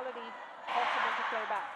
quality possible to play back.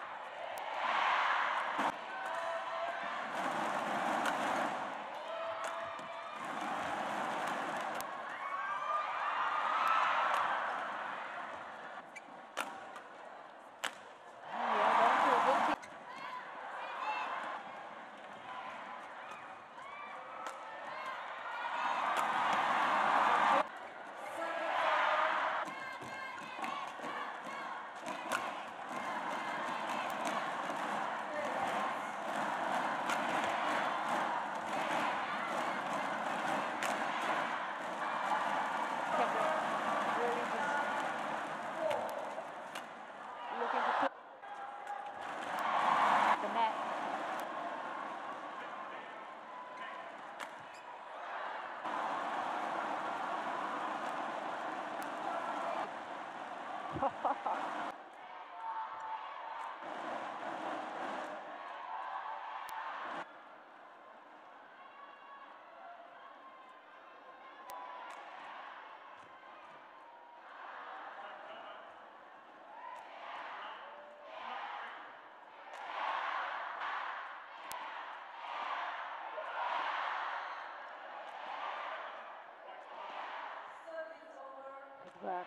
Good work.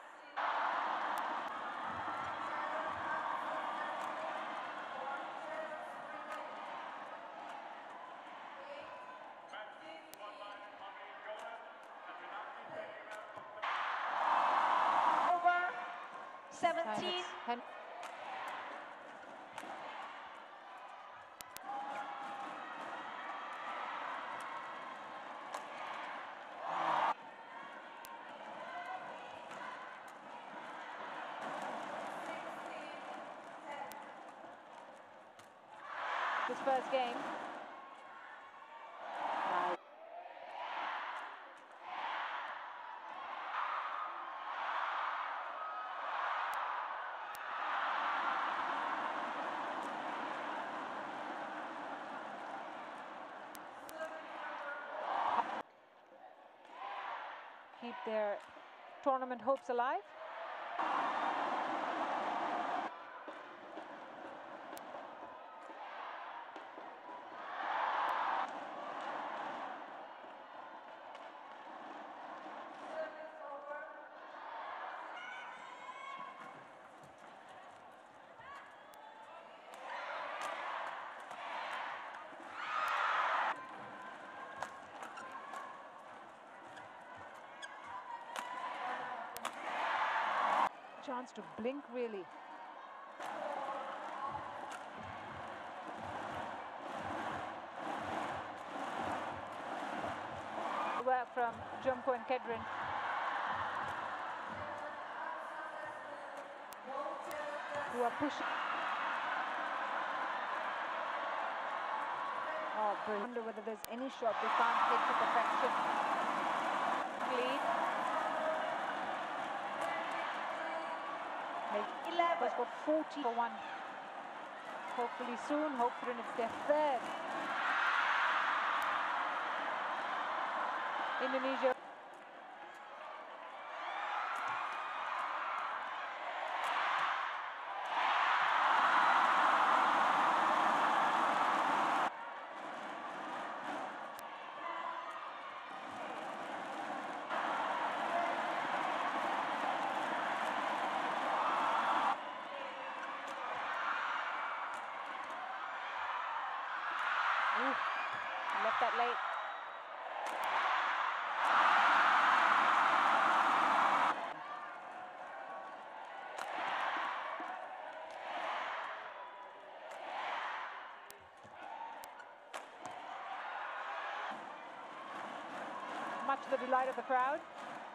Over 17. This first game. Keep their tournament hopes alive. Chance to blink, really. Work from Jumko and Kedrin. Who are pushing. Oh, brilliant. I wonder whether there's any shot they can't hit to perfection. Lead. 11. Has got 40 for one. Hopefully soon, hopefully it's their third. Indonesia. Left that late. Much to the delight of the crowd.